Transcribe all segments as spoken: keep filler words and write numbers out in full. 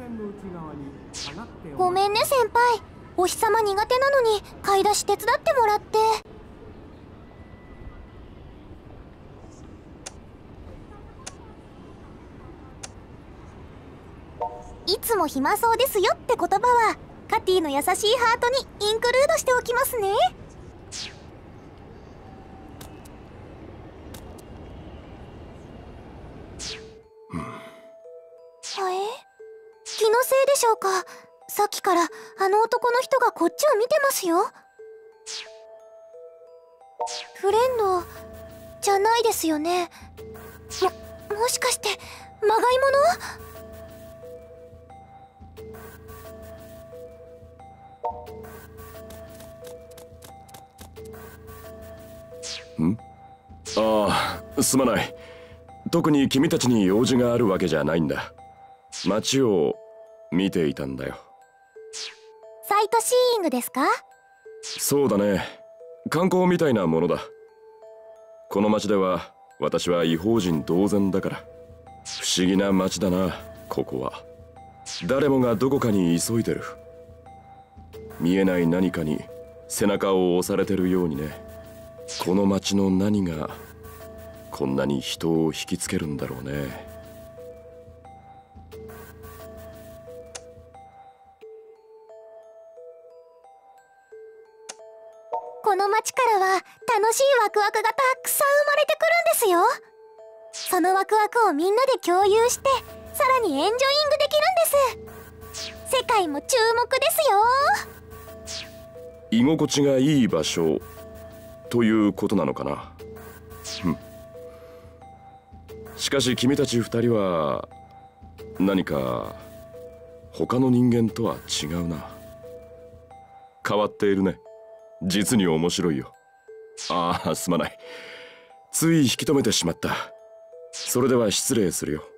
ごめんね先輩、お日様苦手なのに買い出し手伝ってもらって。いつも暇そうですよって言葉はカティの優しいハートにインクルードしておきますね。 うん、 あえ気のせいでしょうか。さっきからあの男の人がこっちを見てますよ。フレンドじゃないですよね。も、もしかしてまがいもの？ん？ああ、すまない。特に君たちに用事があるわけじゃないんだ。街を見ていたんだよ。 サイトシーイングですか？ そうだね、観光みたいなものだ。この街では私は異邦人同然だから。不思議な街だな、ここは。誰もがどこかに急いでる。見えない何かに背中を押されてるようにね。この街の何がこんなに人を引きつけるんだろうね。 この街からは楽しいワクワクがたくさん生まれてくるんですよ。そのワクワクをみんなで共有してさらにエンジョイングできるんです。世界も注目ですよ。 居心地がいい場所ということなのかな。しかし君たち二人は何か他の人間とは違うな。変わっているね。実に面白いよ。ああ、すまない。つい引き止めてしまった。それでは失礼するよ。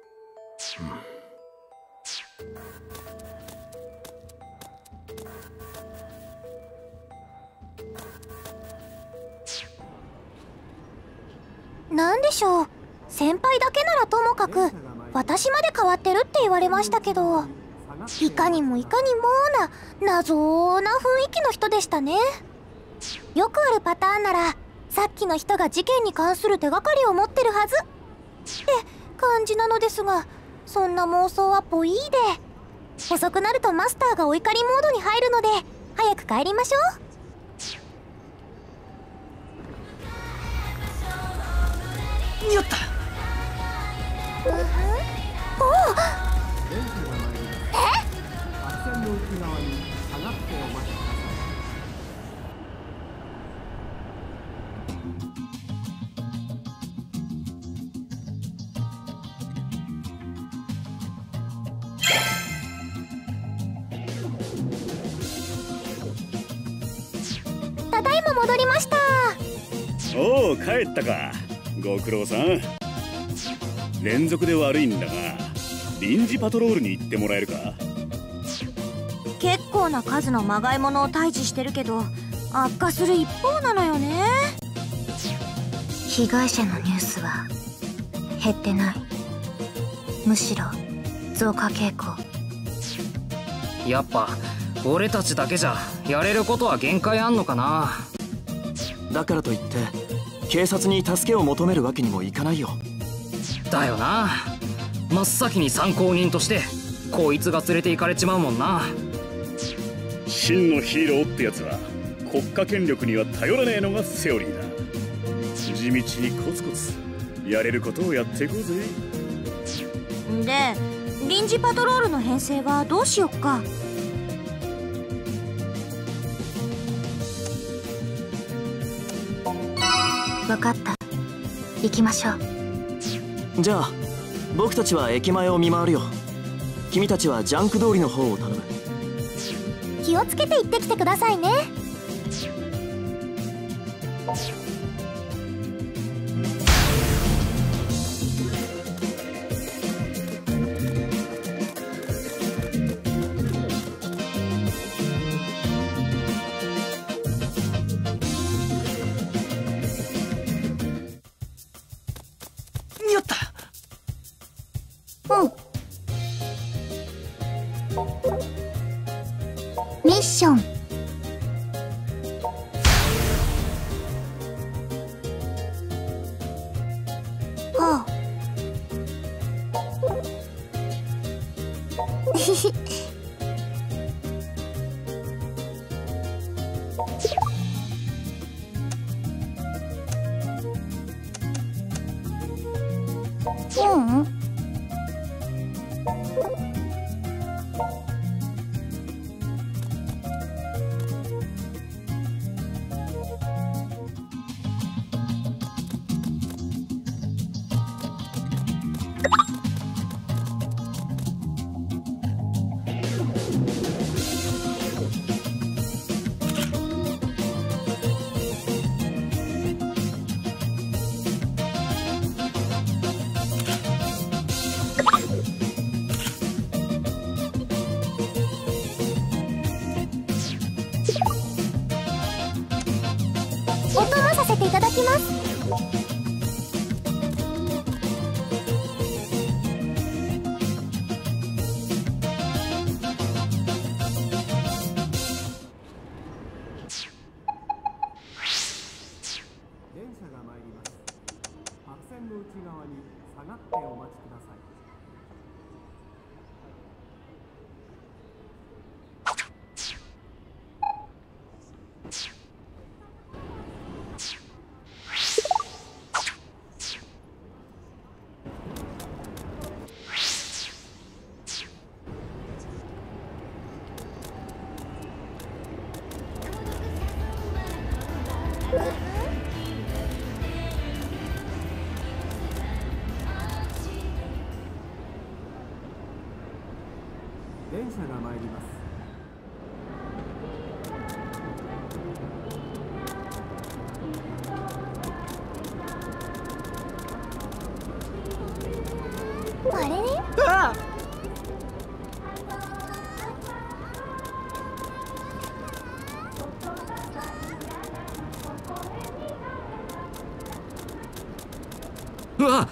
うん、なんでしょう、先輩だけならともかく私まで変わってるって言われましたけど、いかにもいかにもな謎な雰囲気の人でしたね。よくあるパターンならさっきの人が事件に関する手がかりを持ってるはずって感じなのですが、そんな妄想はポイーで、遅くなるとマスターがお怒りモードに入るので早く帰りましょう。よった。 おお、え？ただいま戻りました。 おお、帰ったか。ご苦労さん。連続で悪いんだが臨時パトロールに行ってもらえるか。 結構な数のまがいものを退治してるけど悪化する一方なのよね。 被害者のニュースは減ってない。むしろ増加傾向。 やっぱ俺たちだけじゃやれることは限界あんのかな。 だからといって警察に助けを求めるわけにもいかないよ。 だよな。真っ先に参考人としてこいつが連れて行かれちまうもんな。 真のヒーローってやつは国家権力には頼らねえのがセオリーだ。地道にコツコツやれることをやっていこうぜ。 で、臨時パトロールの編成はどうしよっか。 分かった、行きましょう。 じゃあ僕たちは駅前を見回るよ。君たちはジャンク通りの方を頼む。 気をつけて行ってきてくださいね。 よった。 うん。 ミッション。はあ。ひひ。うん。お供させていただきます。 電車が参ります。白線の内側に下がってお待ちください。電車が参ります。 あれね。 ああ。 うわっ。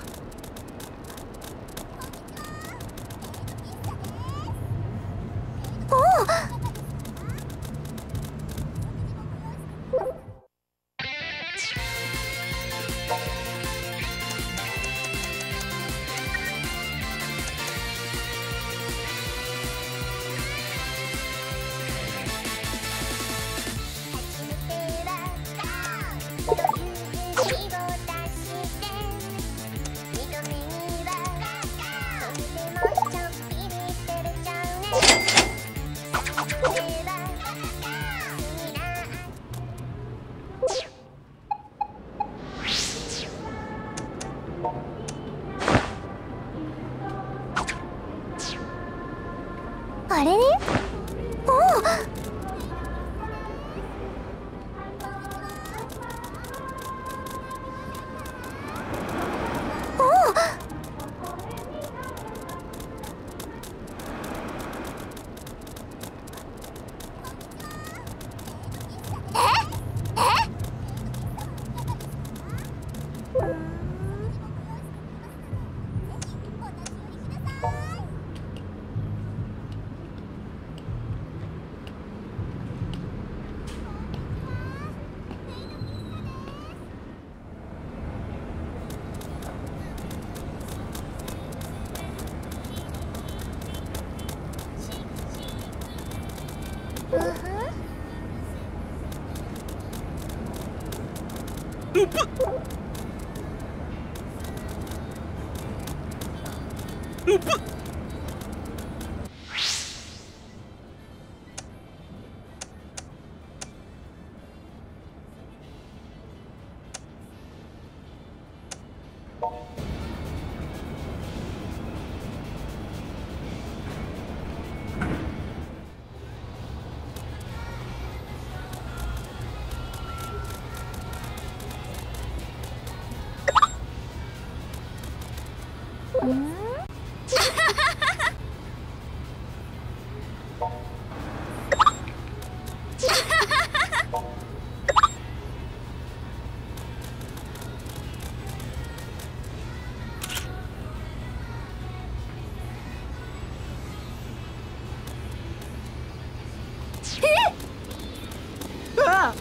あれね。おお。 あ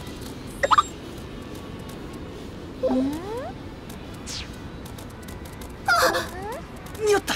あ、やった。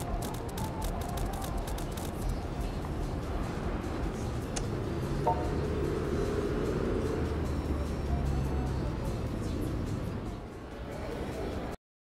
よ